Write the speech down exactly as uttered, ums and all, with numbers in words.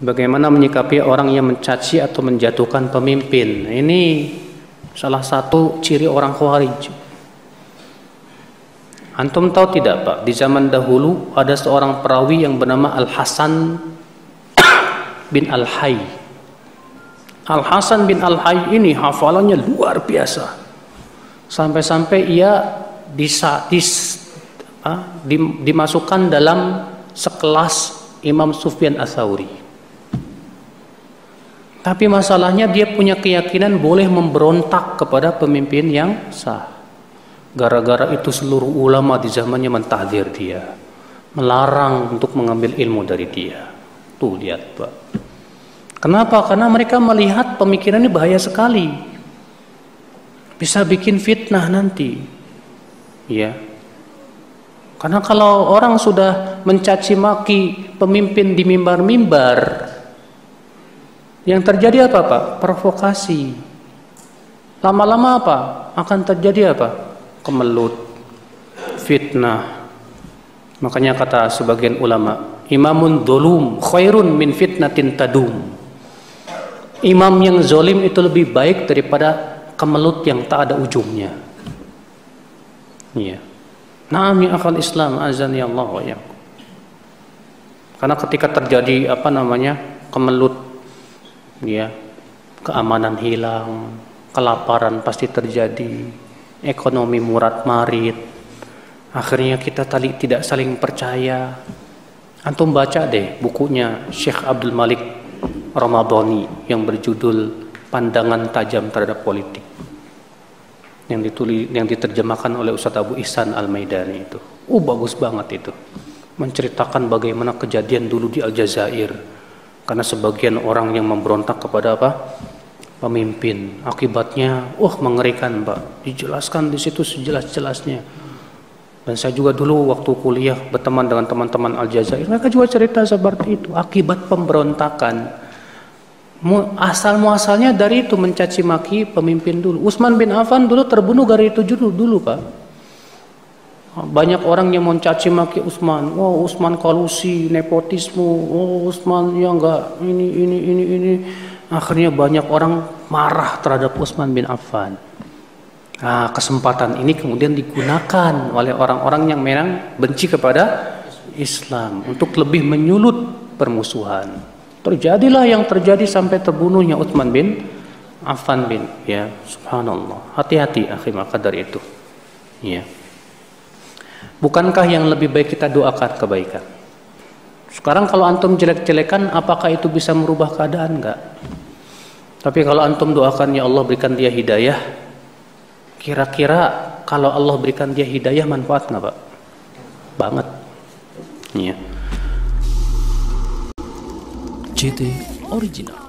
Bagaimana menyikapi orang yang mencaci atau menjatuhkan pemimpin? Ini salah satu ciri orang Khawarij. Antum tahu tidak Pak, di zaman dahulu ada seorang perawi yang bernama Al-Hasan bin Al-Hayy. Al-Hasan bin Al-Hayy ini hafalannya luar biasa. Sampai-sampai ia disa, dis, ah, dim, dimasukkan dalam sekelas Imam Sufyan Ats-Tsauri. Tapi masalahnya dia punya keyakinan boleh memberontak kepada pemimpin yang sah. Gara-gara itu seluruh ulama di zamannya mentahdir dia, melarang untuk mengambil ilmu dari dia. Tuh lihat Pak. Kenapa? Karena mereka melihat pemikirannya bahaya sekali. Bisa bikin fitnah nanti. Ya. Karena kalau orang sudah mencaci maki pemimpin di mimbar-mimbar, yang terjadi apa Pak? Provokasi. Lama-lama apa? Akan terjadi apa? Kemelut, fitnah. Makanya kata sebagian ulama, imamun dzulum khairun min fitnatin tadum. Imam yang zalim itu lebih baik daripada kemelut yang tak ada ujungnya. Iya. Naam ya akhal Islam, azan ya Allah wa iyyakum. Karena ketika terjadi apa namanya? Kemelut, ya, keamanan hilang, kelaparan pasti terjadi, ekonomi murad marid, akhirnya kita tali tidak saling percaya. Antum baca deh bukunya Syekh Abdul Malik Ramadhani yang berjudul Pandangan Tajam Terhadap Politik, yang ditulis, yang diterjemahkan oleh Ustadz Abu Ihsan Al-Maidani itu. Oh bagus banget itu, menceritakan bagaimana kejadian dulu di Aljazair. Karena sebagian orang yang memberontak kepada apa? Pemimpin. Akibatnya, wah mengerikan Pak. Dijelaskan di situ sejelas-jelasnya. Dan saya juga dulu waktu kuliah berteman dengan teman-teman Aljazair, mereka juga cerita seperti itu. Akibat pemberontakan. Asal muasalnya dari itu mencaci maki pemimpin dulu. Utsman bin Affan dulu terbunuh dari itu dulu, dulu Pak. Banyak orang yang mencaci maki Utsman. Oh, Utsman kolusi, nepotisme. Oh, Utsman ya enggak ini ini ini ini. Akhirnya banyak orang marah terhadap Utsman bin Affan. Nah, kesempatan ini kemudian digunakan oleh orang-orang yang memang benci kepada Islam untuk lebih menyulut permusuhan. Terjadilah yang terjadi sampai terbunuhnya Utsman bin Affan bin, ya, subhanallah. Hati-hati akhi maka dari itu. Ya. Bukankah yang lebih baik kita doakan kebaikan? Sekarang kalau antum jelek-jelekan, apakah itu bisa merubah keadaan? Enggak. Tapi kalau antum doakan, ya Allah berikan dia hidayah, kira-kira kalau Allah berikan dia hidayah manfaat nggak Pak? Banget. Iya. C T Original.